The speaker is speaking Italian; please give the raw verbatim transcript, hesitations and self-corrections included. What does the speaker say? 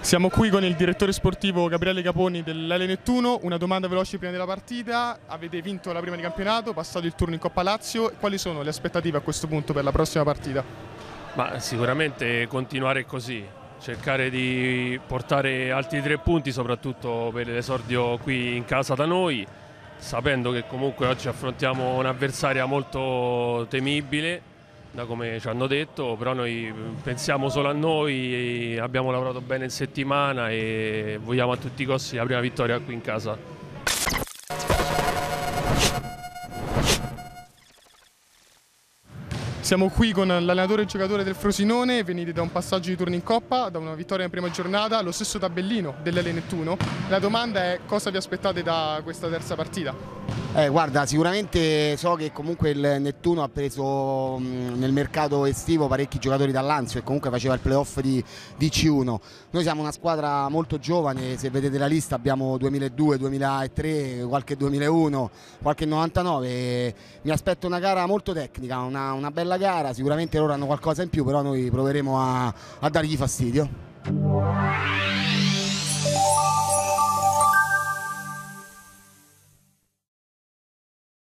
Siamo qui con il direttore sportivo Gabriele Caponi dell'Ele Nettuno. Una domanda veloce prima della partita: avete vinto la prima di campionato, passato il turno in Coppa Lazio, quali sono le aspettative a questo punto per la prossima partita? Ma sicuramente continuare così, cercare di portare altri tre punti, soprattutto per l'esordio qui in casa da noi, sapendo che comunque oggi affrontiamo un'avversaria molto temibile, da come ci hanno detto, però noi pensiamo solo a noi, abbiamo lavorato bene in settimana e vogliamo a tutti i costi la prima vittoria qui in casa. Siamo qui con l'allenatore e giocatore del Frosinone, venite da un passaggio di turno in Coppa, da una vittoria in prima giornata, lo stesso tabellino dell'Ele Nettuno. La domanda è: cosa vi aspettate da questa terza partita? Eh, guarda, sicuramente so che comunque il Nettuno ha preso mh, nel mercato estivo parecchi giocatori dall'Anzio e comunque faceva il playoff di, di C uno. Noi siamo una squadra molto giovane, se vedete la lista abbiamo duemiladue, duemilatré, qualche duemilauno, qualche novantanove. E mi aspetto una gara molto tecnica, una, una bella gara, sicuramente loro hanno qualcosa in più, però noi proveremo a, a dargli fastidio.